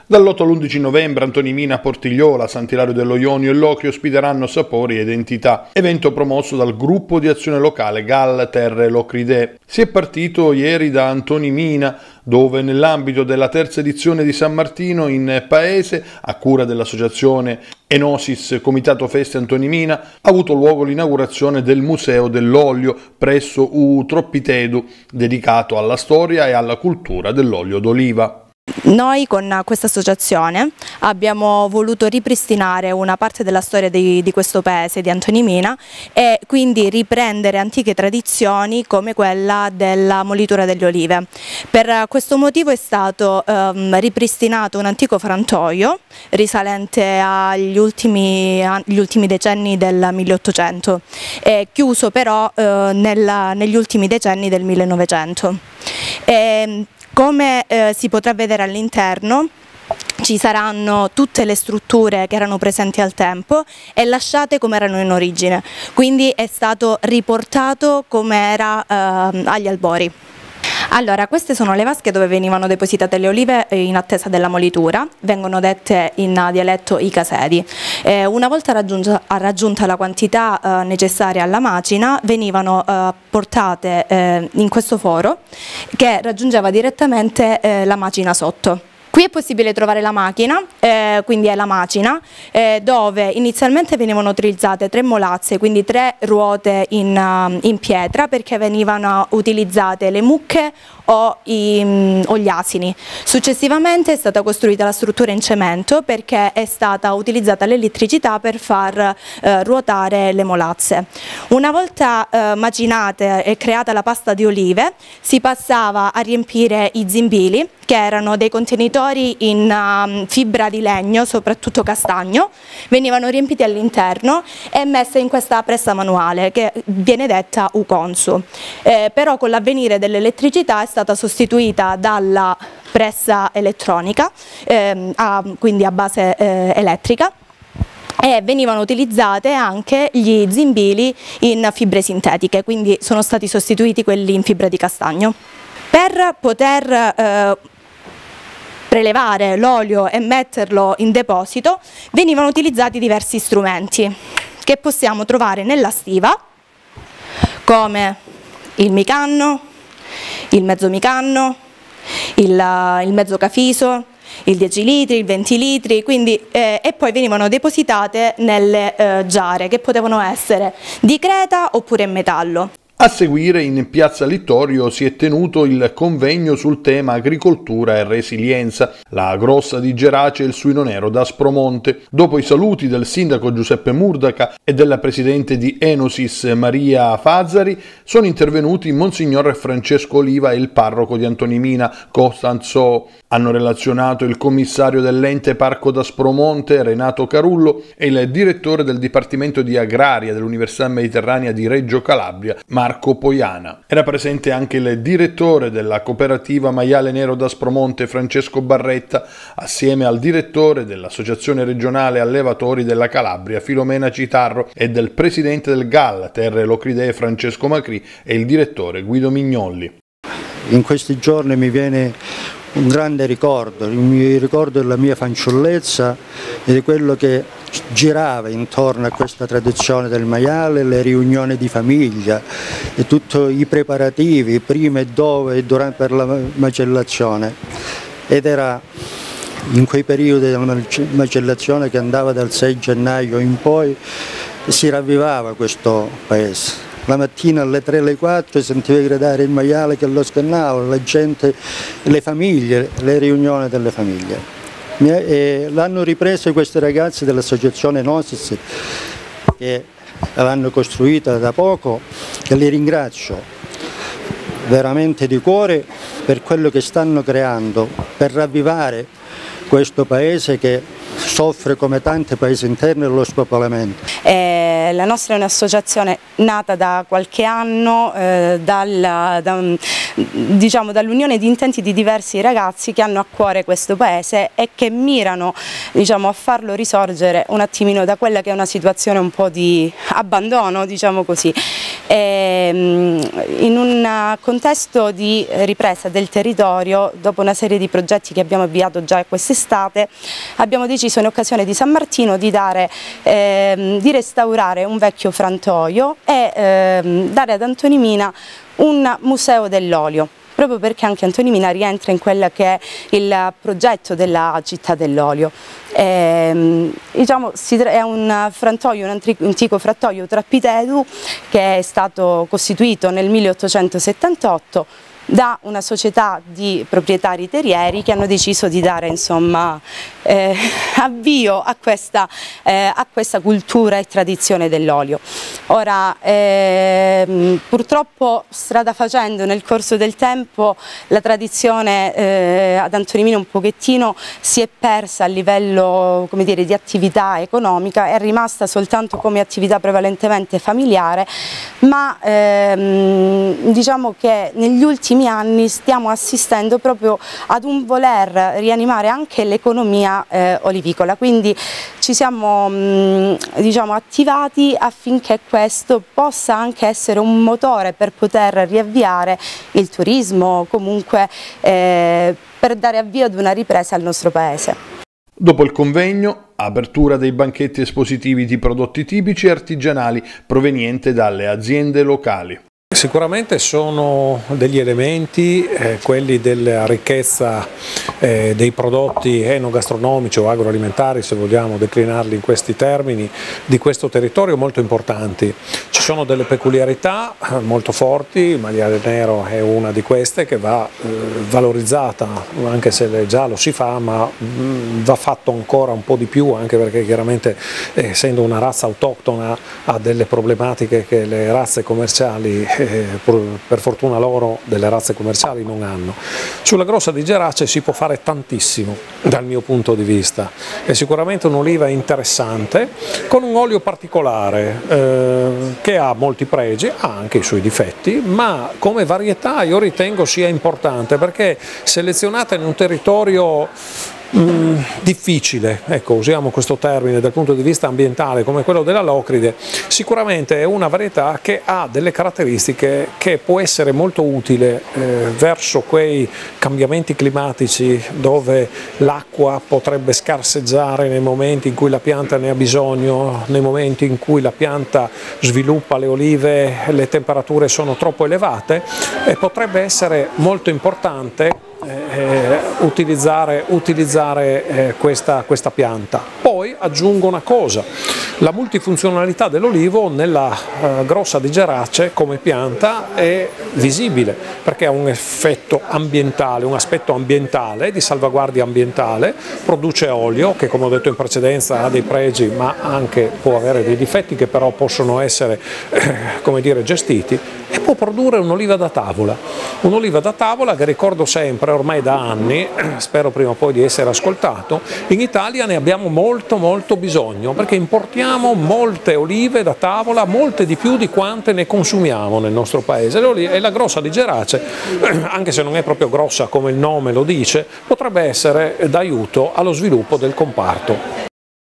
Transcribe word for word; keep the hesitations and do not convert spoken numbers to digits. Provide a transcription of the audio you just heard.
Dall'otto all'undici novembre Antonimina, Portigliola, Sant'Ilario dello Ionio e Locri ospiteranno Sapori ed Identità, evento promosso dal gruppo di azione locale Gal Terre Locridee. Si è partito ieri da Antonimina, dove nell'ambito della terza edizione di San Martino in Paese, a cura dell'associazione Enosis Comitato Feste Antonimina, ha avuto luogo l'inaugurazione del Museo dell'Olio presso U Troppitedu, dedicato alla storia e alla cultura dell'olio d'oliva. Noi con questa associazione abbiamo voluto ripristinare una parte della storia di, di questo paese, di Antonimina, e quindi riprendere antiche tradizioni come quella della molitura delle olive. Per questo motivo è stato ehm, ripristinato un antico frantoio risalente agli ultimi, agli ultimi decenni del milleottocento, e chiuso però eh, nella, negli ultimi decenni del millenovecento. E, Come eh, si potrà vedere all'interno, ci saranno tutte le strutture che erano presenti al tempo e lasciate come erano in origine, quindi è stato riportato come era eh, agli albori. Allora, queste sono le vasche dove venivano depositate le olive in attesa della molitura, vengono dette in dialetto i casedi. Eh, una volta raggiunta, raggiunta la quantità eh, necessaria alla macina, venivano eh, portate eh, in questo foro che raggiungeva direttamente eh, la macina sotto. Qui è possibile trovare la macchina, eh, quindi è la macina, eh, dove inizialmente venivano utilizzate tre molazze, quindi tre ruote in, uh, in pietra, perché venivano utilizzate le mucche o, i, um, o gli asini. Successivamente è stata costruita la struttura in cemento perché è stata utilizzata l'elettricità per far uh, ruotare le molazze. Una volta uh, macinate e creata la pasta di olive, si passava a riempire i zimbili, che erano dei contenitori in uh, fibra di legno, soprattutto castagno, venivano riempiti all'interno e messe in questa pressa manuale che viene detta uconsu. Eh, però con l'avvenire dell'elettricità è stata sostituita dalla pressa elettronica, eh, a, quindi a base eh, elettrica, e venivano utilizzate anche gli zimbili in fibre sintetiche, quindi sono stati sostituiti quelli in fibra di castagno. Per poter eh, prelevare l'olio e metterlo in deposito venivano utilizzati diversi strumenti che possiamo trovare nella stiva, come il micanno, il mezzo micanno, il, il mezzo cafiso, il dieci litri, il venti litri, quindi, eh, e poi venivano depositate nelle eh, giare che potevano essere di creta oppure in metallo. A seguire in piazza Littorio si è tenuto il convegno sul tema agricoltura e resilienza, la grossa di Gerace e il suino nero d'Aspromonte. Dopo i saluti del sindaco Giuseppe Murdaca e della presidente di Enosis Maria Fazzari, sono intervenuti Monsignor Francesco Oliva e il parroco di Antonimina Costanzo. Hanno relazionato il commissario dell'ente Parco d'Aspromonte Renato Carullo e il direttore del Dipartimento di Agraria dell'Università Mediterranea di Reggio Calabria, Marco Poiana. Era presente anche il direttore della cooperativa Maiale Nero d'Aspromonte Francesco Barretta, assieme al direttore dell'Associazione Regionale Allevatori della Calabria Filomena Citarro e del presidente del Gal Terre Locridee Francesco Macri e il direttore Guido Mignolli. In questi giorni mi viene un grande ricordo, mi ricordo della mia fanciullezza e di quello che girava intorno a questa tradizione del maiale, le riunioni di famiglia e tutti i preparativi prima e dopo e durante per la macellazione, ed era in quei periodi della macellazione che andava dal sei gennaio in poi si ravvivava questo paese. La mattina alle tre alle quattro sentiva gridare il maiale che lo scannava, la gente, le famiglie, le riunioni delle famiglie. L'hanno ripreso questi ragazzi dell'associazione Enosis che l'hanno costruita da poco e li ringrazio veramente di cuore per quello che stanno creando, per ravvivare questo paese che soffre come tanti paesi interni dello spopolamento. Eh, la nostra è un'associazione nata da qualche anno eh, dal, da, diciamo, dall'unione di intenti di diversi ragazzi che hanno a cuore questo paese e che mirano, diciamo, a farlo risorgere un attimino da quella che è una situazione un po' di abbandono, diciamo così. E, in un contesto di ripresa del territorio, dopo una serie di progetti che abbiamo avviato già quest'estate, abbiamo deciso in occasione di San Martino di, dare, ehm, di restaurare un vecchio frantoio e ehm, dare ad Antonimina un museo dell'olio, proprio perché anche Antonimina rientra in quello che è il progetto della città dell'olio. Eh, diciamo, è un frantoio, un antico frantoio trappitedu che è stato costituito nel milleottocentosettantotto da una società di proprietari terrieri che hanno deciso di dare insomma, eh, avvio a questa, eh, a questa cultura e tradizione dell'olio. Ora, ehm, purtroppo strada facendo nel corso del tempo la tradizione eh, ad Antonimina un pochettino si è persa a livello, come dire, di attività economica, è rimasta soltanto come attività prevalentemente familiare, ma ehm, diciamo che negli ultimi anni stiamo assistendo proprio ad un voler rianimare anche l'economia eh, olivicola, quindi ci siamo mh, diciamo, attivati affinché questo possa anche essere un motore per poter riavviare il turismo, comunque eh, per dare avvio ad una ripresa al nostro paese. Dopo il convegno, apertura dei banchetti espositivi di prodotti tipici e artigianali provenienti dalle aziende locali. Sicuramente sono degli elementi, eh, quelli della ricchezza eh, dei prodotti enogastronomici o agroalimentari, se vogliamo declinarli in questi termini, di questo territorio molto importanti. Ci sono delle peculiarità eh, molto forti, il maiale nero è una di queste che va eh, valorizzata, anche se già lo si fa, ma mh, va fatto ancora un po' di più, anche perché chiaramente eh, essendo una razza autoctona ha delle problematiche che le razze commerciali eh, per fortuna loro delle razze commerciali non hanno. Sulla grossa di Gerace si può fare tantissimo dal mio punto di vista, è sicuramente un'oliva interessante con un olio particolare eh, che ha molti pregi, ha anche i suoi difetti, ma come varietà io ritengo sia importante perché selezionata in un territorio Mm, difficile, ecco, usiamo questo termine dal punto di vista ambientale come quello della Locride, sicuramente è una varietà che ha delle caratteristiche che può essere molto utile eh, verso quei cambiamenti climatici dove l'acqua potrebbe scarseggiare nei momenti in cui la pianta ne ha bisogno, nei momenti in cui la pianta sviluppa le olive, le temperature sono troppo elevate e potrebbe essere molto importante Eh, utilizzare, utilizzare eh, questa, questa pianta. Poi aggiungo una cosa, la multifunzionalità dell'olivo nella eh, grossa di Gerace come pianta è visibile perché ha un effetto ambientale, un aspetto ambientale, di salvaguardia ambientale, produce olio che come ho detto in precedenza ha dei pregi ma anche può avere dei difetti che però possono essere eh, come dire, gestiti e può produrre un'oliva da tavola, un'oliva da tavola che ricordo sempre ormai da anni, spero prima o poi di essere ascoltato, in Italia ne abbiamo molto molto bisogno perché importiamo molte olive da tavola, molte di più di quante ne consumiamo nel nostro paese e la grossa di Gerace, anche se non è proprio grossa come il nome lo dice, potrebbe essere d'aiuto allo sviluppo del comparto.